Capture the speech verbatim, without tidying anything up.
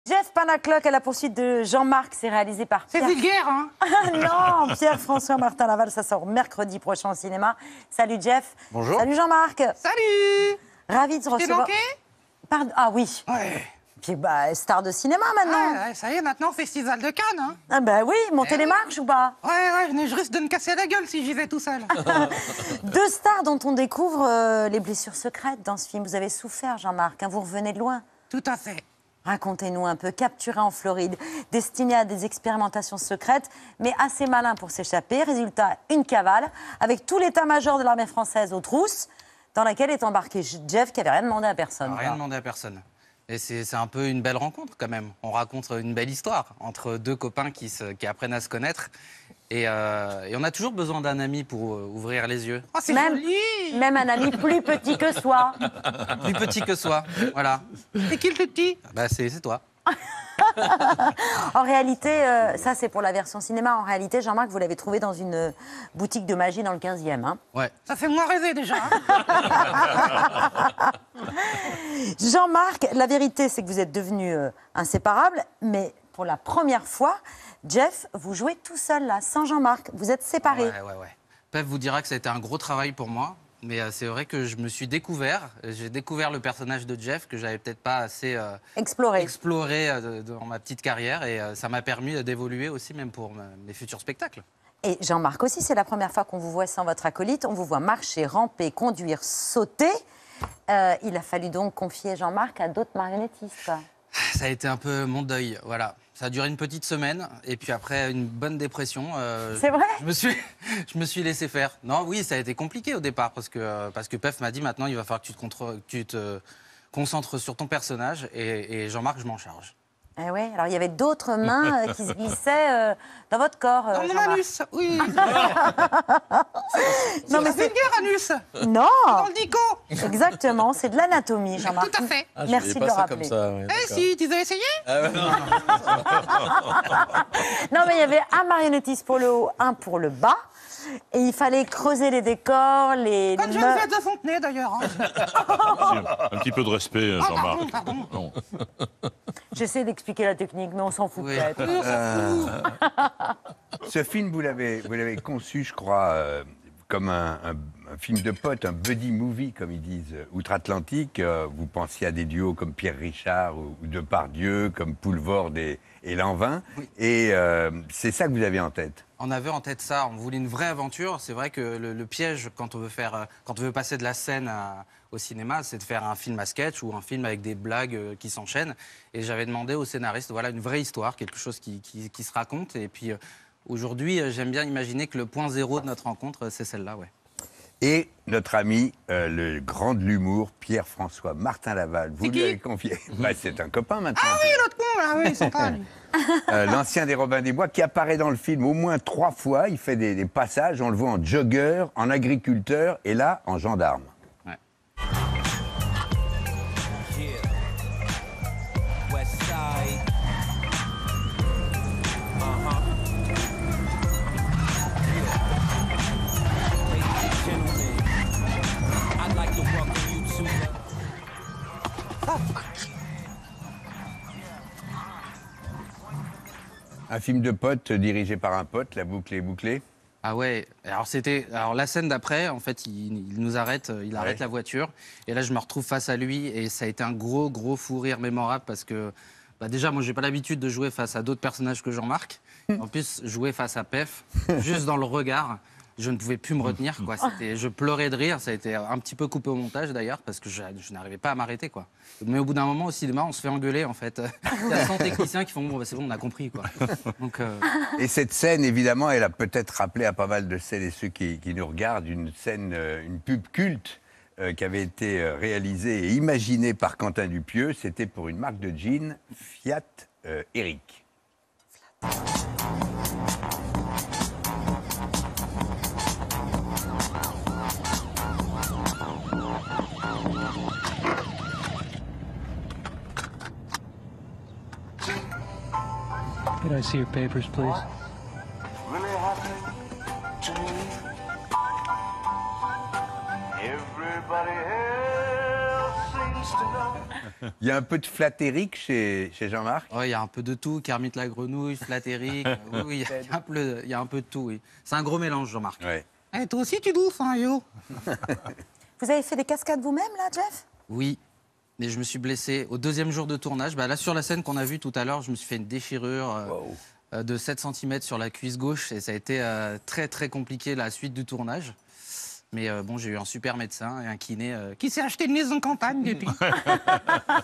Jeff Panacloc à la poursuite de Jean-Marc, c'est réalisé par Pierre... C'est vulgaire, hein? Non, Pierre-François Martin Laval, ça sort mercredi prochain au cinéma. Salut Jeff. Bonjour. Salut Jean-Marc. Salut. Ravi de se T'es recevoir. manqué? Pardon. Ah oui. Ouais. Puis bah, star de cinéma maintenant. Ouais, ouais, ça y est, maintenant, Festival de Cannes, hein? Ah bah oui, montez Eh les oui. marches ou pas? Ouais, ouais, je risque de me casser la gueule si j'y vais tout seul. Deux stars dont on découvre euh, les blessures secrètes dans ce film. Vous avez souffert, Jean-Marc, hein, vous revenez de loin. Tout à fait. Racontez-nous un peu, capturé en Floride, destiné à des expérimentations secrètes, mais assez malin pour s'échapper. Résultat, une cavale, avec tout l'état-major de l'armée française aux trousses, dans laquelle est embarqué Jeff, qui n'avait rien demandé à personne. Rien demandé à personne. Et c'est un peu une belle rencontre quand même. On raconte une belle histoire entre deux copains qui, se, qui apprennent à se connaître. Et, euh, et on a toujours besoin d'un ami pour euh, ouvrir les yeux. Oh, c'est Même, joli. même un ami plus petit que soi. Plus petit que soi, voilà. C'est qui le plus petit? Bah c'est toi. En réalité, euh, ça c'est pour la version cinéma. En réalité, Jean-Marc, vous l'avez trouvé dans une euh, boutique de magie dans le quinzième. Hein. Ouais. Ça fait moins rêver déjà. Hein. Jean-Marc, la vérité, c'est que vous êtes devenus euh, inséparables, mais pour la première fois, Jeff, vous jouez tout seul là, sans Jean-Marc. Vous êtes séparés. Ouais, ouais, ouais. Pev vous dira que ça a été un gros travail pour moi. Mais euh, c'est vrai que je me suis découvert. J'ai découvert le personnage de Jeff que j'avais peut-être pas assez euh, Exploré. exploré euh, dans ma petite carrière. Et euh, ça m'a permis d'évoluer aussi, même pour ma- mes futurs spectacles. Et Jean-Marc aussi, c'est la première fois qu'on vous voit sans votre acolyte. On vous voit marcher, ramper, conduire, sauter. Euh, il a fallu donc confier Jean-Marc à d'autres marionnettistes. quoi. Ça a été un peu mon deuil, voilà. Ça a duré une petite semaine, et puis après une bonne dépression. euh, C'est vrai? je me, suis, je me suis laissé faire. Non, oui, ça a été compliqué au départ, parce que, parce que Pef m'a dit maintenant, il va falloir que tu te, contre- que tu te concentres sur ton personnage, et, et Jean-Marc, je m'en charge. Eh ouais, alors il y avait d'autres mains euh, qui se glissaient euh, dans votre corps. euh, Dans mon Jean-Marc. anus, oui. Non, mais C'est c'est... vulgaire, anus. Non, Dans le dico. exactement, c'est de l'anatomie, Jean-Marc. Tout à fait. Ah, je Merci voyais de pas le ça rappeler. comme ça. ouais, Eh d'accord. si, tu as essayé? Non, mais il y avait un marionnettiste pour le haut, un pour le bas. Et il fallait creuser les décors, les... Comme les Geneviève meubles. de Fontenay, d'ailleurs. hein. Un petit peu de respect, Ah, Jean-Marc. pardon, pardon. Non. J'essaie d'expliquer la technique, mais on s'en fout Oui. peut-être. Ce film, vous l'avez, vous l'avez conçu, je crois, euh, comme un, un- un film de potes, un buddy movie, comme ils disent, euh, outre-Atlantique. Euh, vous pensiez à des duos comme Pierre Richard ou, ou Depardieu, comme Poulvord et, et Lanvin. Et euh, c'est ça que vous avez en tête. On avait en tête ça, on voulait une vraie aventure. C'est vrai que le, le piège, quand on veut faire, euh, quand on veut passer de la scène à- au cinéma, c'est de faire un film à sketch ou un film avec des blagues euh, qui s'enchaînent. Et j'avais demandé au scénariste, voilà, une vraie histoire, quelque chose qui, qui- qui se raconte. Et puis euh, aujourd'hui, euh, j'aime bien imaginer que le point zéro de notre rencontre, euh, c'est celle-là, ouais. Et notre ami, euh, le grand de l'humour, Pierre-François Martin Laval, vous C'est lui qui avez confié. Bah, c'est un copain maintenant. Ah oui, l'autre con, là, oui, sympa, lui. Euh, l'ancien des Robins des Bois, qui apparaît dans le film au moins trois fois. Il fait des, des passages, on le voit en jogger, en agriculteur et là, en gendarme. Ouais. West Side. Uh-huh. Yeah. Ladies and gentlemen, I'd like to welcome you to the... Un film de potes dirigé par un pote, la boucle est bouclée. Ah ouais, alors c'était alors la scène d'après, en fait, il, il nous arrête, euh, il arrête Ouais. la voiture, et là je me retrouve face à lui, et ça a été un gros gros fou rire mémorable parce que bah déjà moi j'ai pas l'habitude de jouer face à d'autres personnages que Jean-Marc. En plus jouer face à Pef, juste dans le regard, je ne pouvais plus me retenir quoi. C'était, je pleurais de rire, ça a été un petit peu coupé au montage d'ailleurs parce que je, je n'arrivais pas à m'arrêter quoi. Mais au bout d'un moment au cinéma on se fait engueuler en fait. Il y a cent techniciens qui font bon bah, c'est bon on a compris quoi. Donc euh, Et cette scène, évidemment, elle a peut-être rappelé à pas mal de celles et ceux qui, qui nous regardent une scène, euh, une pub culte euh, qui avait été euh, réalisée et imaginée par Quentin Dupieux. C'était pour une marque de jeans, Fiat euh, Eric. Could I see your papers, please? Really happening to me. Everybody else seems to know. Il y a un peu de flattérique chez, chez Jean-Marc. Oh, il y a un peu de tout, Kermit la grenouille, Flatteric, euh, oui, oui, il y, a un peu- il y a un peu de tout, oui. C'est un gros mélange, Jean-Marc. Ouais. Eh, toi aussi, tu bouffes, hein, yo. Vous avez fait des cascades vous-même, là, Jeff? Oui, mais je me suis blessé au deuxième jour de tournage. Bah, là, sur la scène qu'on a vue tout à l'heure, je me suis fait une déchirure euh, Wow. euh, de sept centimètres sur la cuisse gauche et ça a été euh, très, très compliqué la suite du tournage. Mais euh, bon, j'ai eu un super médecin et un kiné euh, Qui s'est acheté une maison de campagne depuis.